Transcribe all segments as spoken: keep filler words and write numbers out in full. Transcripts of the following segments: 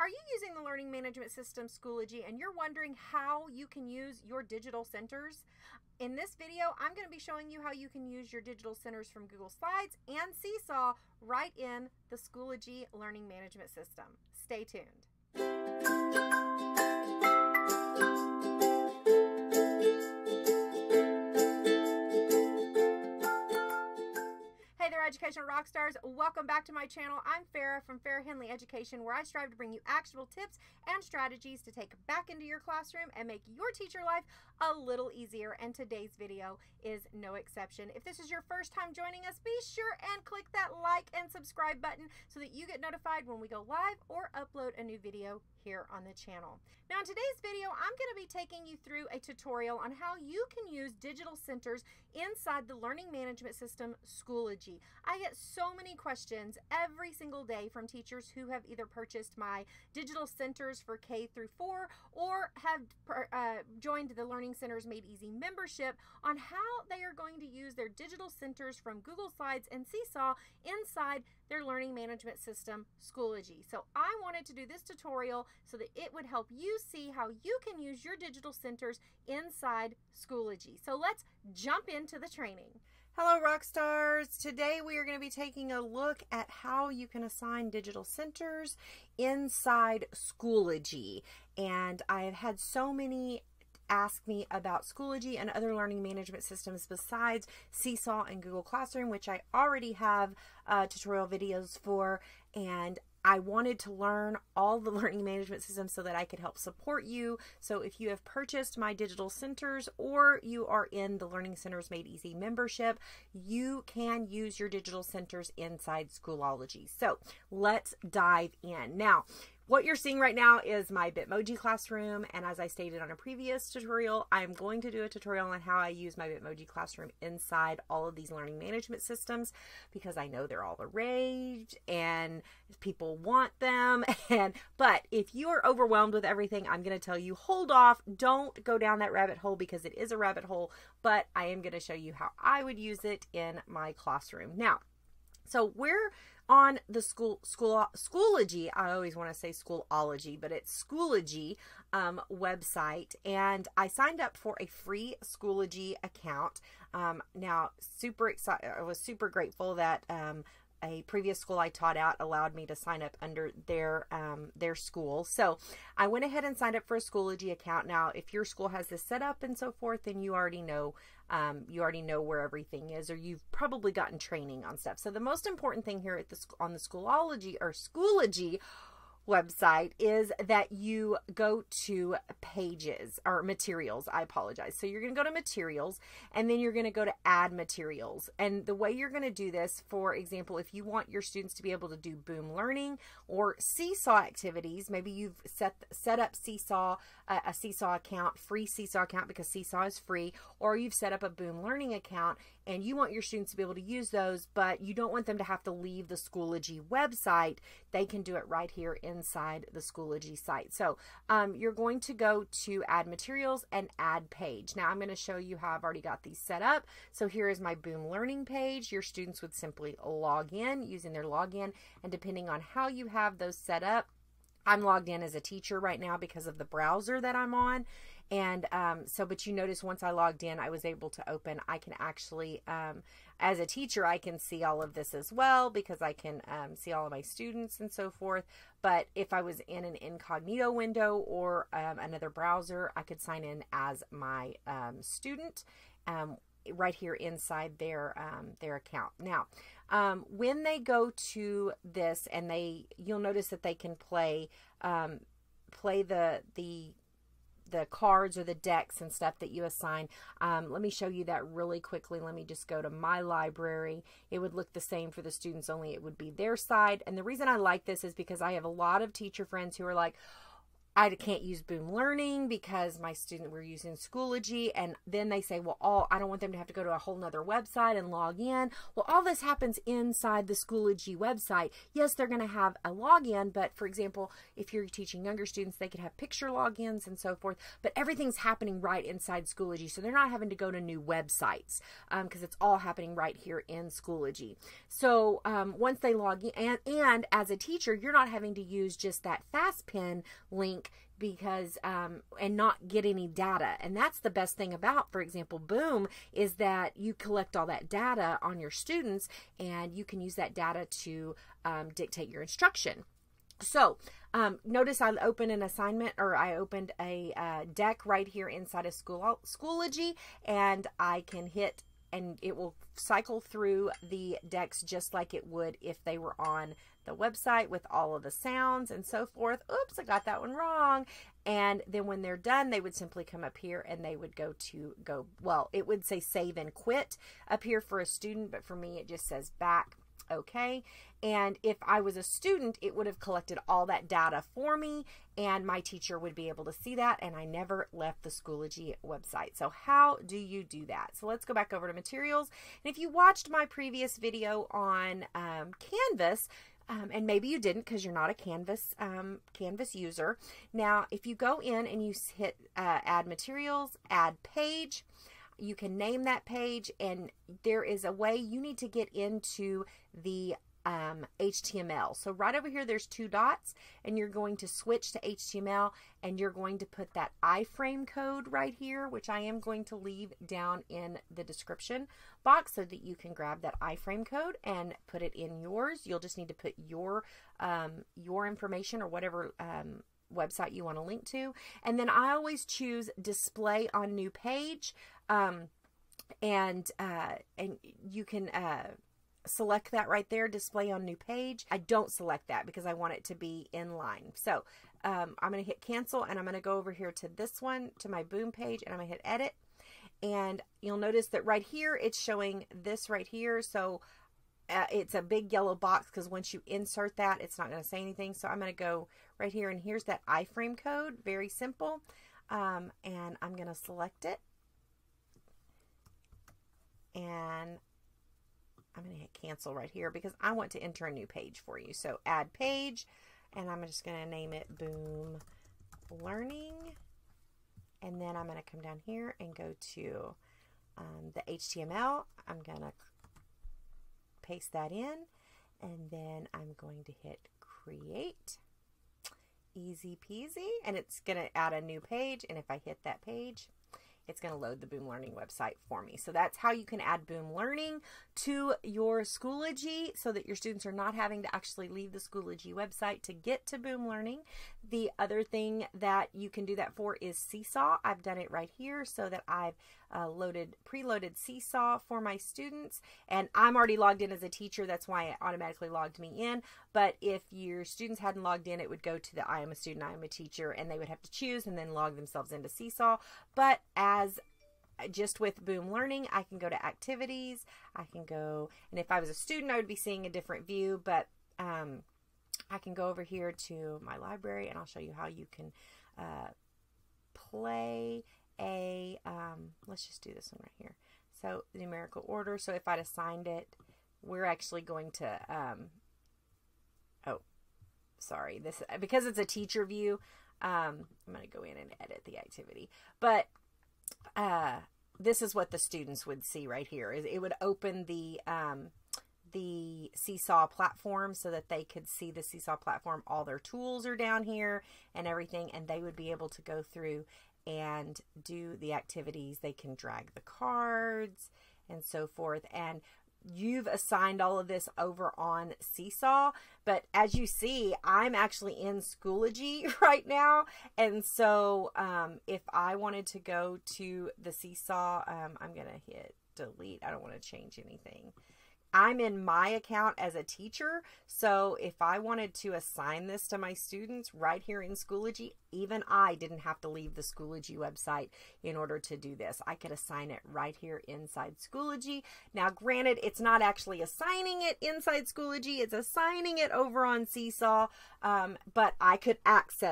Are you using the learning management system Schoology and you're wondering how you can use your digital centers? In this video, I'm going to be showing you how you can use your digital centers from Google Slides and Seesaw right in the Schoology learning management system. Stay tuned. Hey there, educational rock stars. Welcome back to my channel. I'm Farah from Farah Henley Education, where I strive to bring you actionable tips and strategies to take back into your classroom and make your teacher life a little easier. And today's video is no exception. If this is your first time joining us, be sure and click that like and subscribe button so that you get notified when we go live or upload a new video here on the channel. Now in today's video, I'm going to be taking you through a tutorial on how you can use digital centers inside the learning management system Schoology. I get so many questions every single day from teachers who have either purchased my digital centers for K through four or have uh, joined the Learning Centers Made Easy membership on how they are going to use their digital centers from Google Slides and Seesaw inside their learning management system Schoology. So I wanted to do this tutorial so that it would help you see how you can use your digital centers inside Schoology. So let's jump into the training. Hello rock stars. Today we are going to be taking a look at how you can assign digital centers inside Schoology. And I have had so many ask me about Schoology and other learning management systems besides Seesaw and Google Classroom, which I already have uh, tutorial videos for, and I wanted to learn all the learning management systems so that I could help support you. So if you have purchased my digital centers or you are in the Learning Centers Made Easy membership, you can use your digital centers inside Schoology. So let's dive in. Now, what you're seeing right now is my Bitmoji classroom, and as I stated on a previous tutorial, I'm going to do a tutorial on how I use my Bitmoji classroom inside all of these learning management systems because I know they're all the rage and people want them. And but if you are overwhelmed with everything, I'm going to tell you, hold off, don't go down that rabbit hole because it is a rabbit hole, but I am going to show you how I would use it in my classroom. Now, so we're on the school, school, Schoology, I always want to say Schoology, but it's Schoology um, website, and I signed up for a free Schoology account. Um, now, super excited, I was super grateful that um, a previous school I taught at allowed me to sign up under their um, their school. So I went ahead and signed up for a Schoology account. Now, if your school has this set up and so forth, then you already know um, you already know where everything is, or you've probably gotten training on stuff. So the most important thing here at the on the Schoology or Schoology website is that you go to pages or materials. I apologize. So you're going to go to materials, and then you're going to go to add materials. And the way you're going to do this, for example, if you want your students to be able to do Boom Learning or Seesaw activities, maybe you've set set up Seesaw, uh, a Seesaw account, free Seesaw account because Seesaw is free, or you've set up a Boom Learning account and you want your students to be able to use those, but you don't want them to have to leave the Schoology website. They can do it right here inside the Schoology site. So um, you're going to go to add materials and add page. Now I'm going to show you how I've already got these set up. So here is my Boom Learning page. Your students would simply log in using their login, and depending on how you have those set up, I'm logged in as a teacher right now because of the browser that I'm on. And um, so, but you notice once I logged in, I was able to open, I can actually, um, as a teacher, I can see all of this as well because I can um, see all of my students and so forth. But if I was in an incognito window or um, another browser, I could sign in as my um, student um, right here inside their, um, their account. Now, um, when they go to this and they, you'll notice that they can play, um, play the, the, the cards or the decks and stuff that you assign. Um, let me show you that really quickly. Let me just go to my library. It would look the same for the students, only it would be their side. And the reason I like this is because I have a lot of teacher friends who are like, I can't use Boom Learning because my student, we're using Schoology, and then they say, well, all, I don't want them to have to go to a whole nother website and log in. Well, all this happens inside the Schoology website. Yes, they're going to have a login, but for example, if you're teaching younger students, they could have picture logins and so forth, but everything's happening right inside Schoology, so they're not having to go to new websites because um, it's all happening right here in Schoology. So um, once they log in, and, and as a teacher, you're not having to use just that FastPin link because um, and not get any data. And that's the best thing about, for example, Boom, is that you collect all that data on your students and you can use that data to um, dictate your instruction. So um, notice I opened an assignment, or I opened a uh, deck right here inside of School Schoology, and I can hit and it will cycle through the decks just like it would if they were on the website with all of the sounds and so forth. Oops, I got that one wrong. And then when they're done, they would simply come up here and they would go to go, well, it would say save and quit up here for a student, but for me, it just says back. Okay. And if I was a student, it would have collected all that data for me and my teacher would be able to see that, and I never left the Schoology website. So how do you do that? So let's go back over to materials. And if you watched my previous video on um, Canvas, Um, and maybe you didn't because you're not a Canvas um, Canvas user. Now, if you go in and you hit uh, add materials, add page, you can name that page, and there is a way you need to get into the um, H T M L. So right over here, there's two dots, and you're going to switch to H T M L, and you're going to put that iframe code right here, which I am going to leave down in the description box so that you can grab that iframe code and put it in yours. You'll just need to put your um, your information or whatever um, website you want to link to. And then I always choose display on new page, um, and uh, and you can uh, select that right there, display on new page. I don't select that because I want it to be in line. So um, I'm going to hit cancel, and I'm going to go over here to this one, to my Boom page, and I'm going to hit edit. And you'll notice that right here, it's showing this right here. So uh, it's a big yellow box because once you insert that, it's not going to say anything. So I'm going to go right here, and here's that iframe code. Very simple. Um, and I'm going to select it. And I'm going to hit cancel right here because I want to enter a new page for you. So add page, and I'm just going to name it Boom Learning. And then I'm going to come down here and go to um, the H T M L. I'm going to paste that in, and then I'm going to hit create. Easy peasy. And it's going to add a new page. And if I hit that page, it's going to load the Boom Learning website for me. So that's how you can add Boom Learning to your Schoology so that your students are not having to actually leave the Schoology website to get to Boom Learning. The other thing that you can do that for is Seesaw. I've done it right here so that I've uh, loaded, preloaded Seesaw for my students. And I'm already logged in as a teacher. That's why it automatically logged me in. But if your students hadn't logged in, it would go to the I am a student, I am a teacher, and they would have to choose and then log themselves into Seesaw. But as just with Boom Learning, I can go to activities. I can go, and if I was a student, I would be seeing a different view, but um, I can go over here to my library, and I'll show you how you can uh, play a, um, let's just do this one right here. So numerical order. So if I'd assigned it, we're actually going to, um, oh, sorry, this, because it's a teacher view, um, I'm going to go in and edit the activity. But uh, this is what the students would see right here. Is it would open the, um, the Seesaw platform so that they could see the Seesaw platform. All their tools are down here and everything, and they would be able to go through and do the activities. They can drag the cards and so forth. And you've assigned all of this over on Seesaw, but as you see, I'm actually in Schoology right now. And so um, if I wanted to go to the Seesaw, um, I'm going to hit delete. I don't want to change anything. I'm in my account as a teacher, so if I wanted to assign this to my students right here in Schoology, even I didn't have to leave the Schoology website in order to do this. I could assign it right here inside Schoology. Now, granted, it's not actually assigning it inside Schoology, it's assigning it over on Seesaw, um, but I could access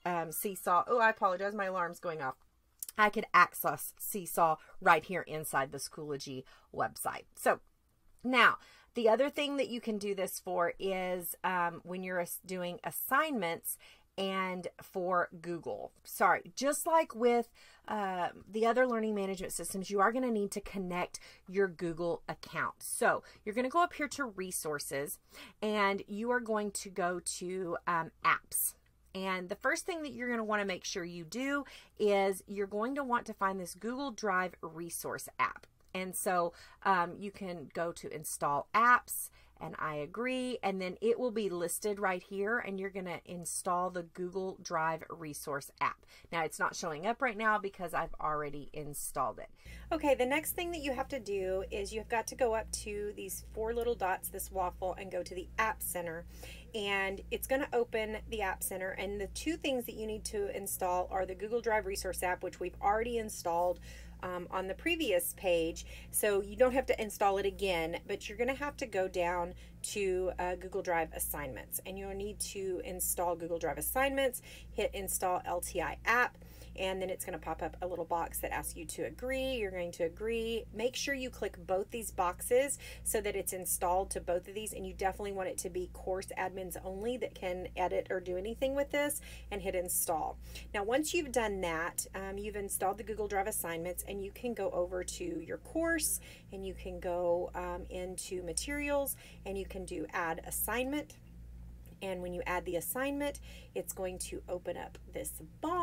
um, Seesaw. Oh, I apologize. My alarm's going off. I could access Seesaw right here inside the Schoology website. So now, the other thing that you can do this for is um, when you're doing assignments and for Google. Sorry, just like with uh, the other learning management systems, you are going to need to connect your Google account. So you're going to go up here to resources, and you are going to go to um, apps. And the first thing that you're going to want to make sure you do is you're going to want to find this Google Drive resource app. And so um, you can go to install apps, and I agree, and then it will be listed right here, and you're going to install the Google Drive resource app. Now, it's not showing up right now because I've already installed it. Okay, the next thing that you have to do is you've got to go up to these four little dots, this waffle, and go to the App Center, and it's going to open the App Center, and the two things that you need to install are the Google Drive resource app, which we've already installed Um, on the previous page, so you don't have to install it again, but you're going to have to go down to uh, Google Drive Assignments, and you'll need to install Google Drive Assignments, hit Install L T I App, and then it's going to pop up a little box that asks you to agree. You're going to agree. Make sure you click both these boxes so that it's installed to both of these, and you definitely want it to be course admins only that can edit or do anything with this, and hit Install. Now, once you've done that, um, you've installed the Google Drive Assignments, and you can go over to your course, and you can go um, into materials, and you can do add assignment. And when you add the assignment, it's going to open up this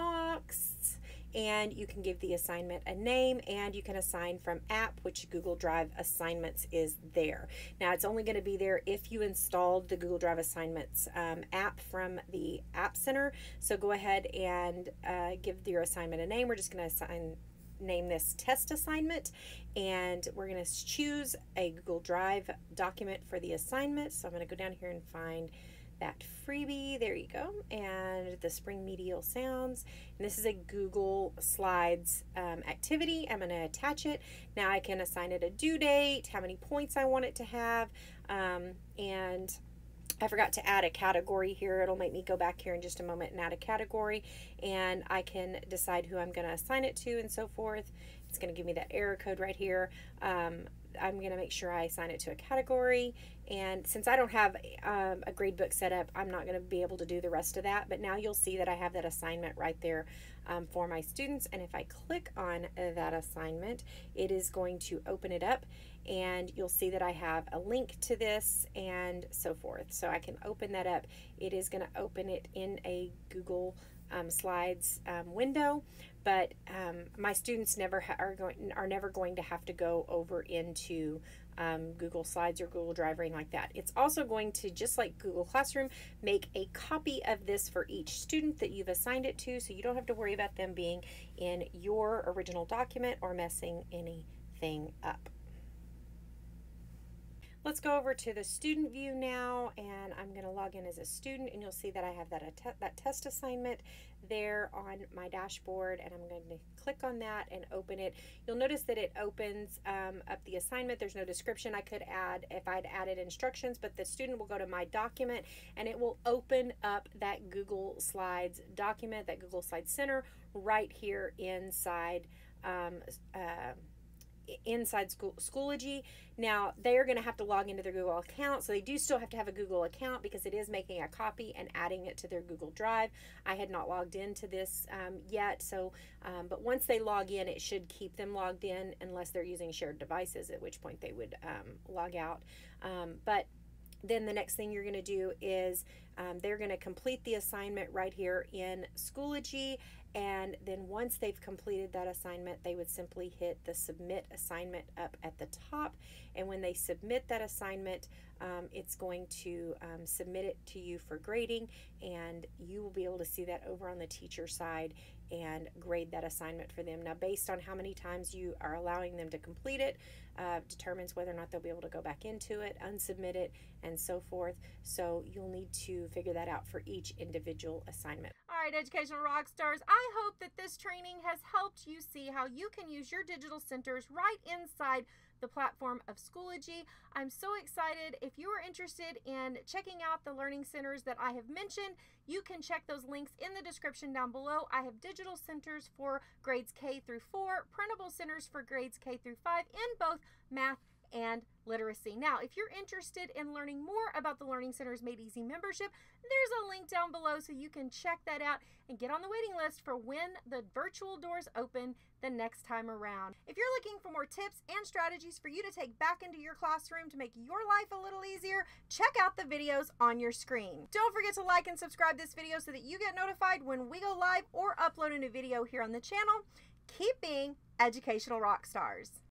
box, and you can give the assignment a name, and you can assign from app, which Google Drive Assignments is there. Now, it's only going to be there if you installed the Google Drive Assignments um, app from the App Center. So go ahead and uh, give your assignment a name. We're just going to assign name this test assignment, and we're going to choose a Google Drive document for the assignment. So I'm going to go down here and find that freebie. There you go. And the spring medial sounds. And this is a Google Slides um, activity. I'm going to attach it. Now I can assign it a due date, how many points I want it to have, um, and I forgot to add a category here. It'll make me go back here in just a moment and add a category, and I can decide who I'm going to assign it to and so forth. It's going to give me that error code right here. Um, I'm going to make sure I assign it to a category, and since I don't have um, a gradebook set up, I'm not going to be able to do the rest of that, but now you'll see that I have that assignment right there um, for my students, and if I click on uh, that assignment, it is going to open it up, and you'll see that I have a link to this and so forth. So I can open that up. It is going to open it in a Google um, Slides um, window, but um, my students never ha are going are never going to have to go over into um, Google Slides or Google Drive or anything like that. It's also going to, just like Google Classroom, make a copy of this for each student that you've assigned it to, so you don't have to worry about them being in your original document or messing anything up. Let's go over to the student view now, and I'm going to log in as a student, and you'll see that I have that, that test assignment there on my dashboard, and I'm going to click on that and open it. You'll notice that it opens um, up the assignment. There's no description. I could add if I'd added instructions, but the student will go to my document, and it will open up that Google Slides document, that Google Slides Center right here inside um, uh, inside school, Schoology. Now they are going to have to log into their Google account, so they do still have to have a Google account because it is making a copy and adding it to their Google Drive. I had not logged into this um, yet, so um, but once they log in, it should keep them logged in unless they're using shared devices, at which point they would um, log out. Um, but then the next thing you're going to do is um, they're going to complete the assignment right here in Schoology, and then once they've completed that assignment, they would simply hit the submit assignment up at the top, and when they submit that assignment, um, it's going to um, submit it to you for grading, and you will be able to see that over on the teacher side and grade that assignment for them. Now, based on how many times you are allowing them to complete it, uh, determines whether or not they'll be able to go back into it, unsubmit it, and so forth. So you'll need to figure that out for each individual assignment. All right, Educational Rockstars, I hope that this training has helped you see how you can use your digital centers right inside the platform of Schoology. I'm so excited. If you are interested in checking out the learning centers that I have mentioned, you can check those links in the description down below. I have digital centers for grades K through four, printable centers for grades K through five in both math and literacy. Now, if you're interested in learning more about the Learning Centers Made Easy membership, there's a link down below so you can check that out and get on the waiting list for when the virtual doors open the next time around. If you're looking for more tips and strategies for you to take back into your classroom to make your life a little easier, check out the videos on your screen. Don't forget to like and subscribe this video so that you get notified when we go live or upload a new video here on the channel. Keep being educational rock stars.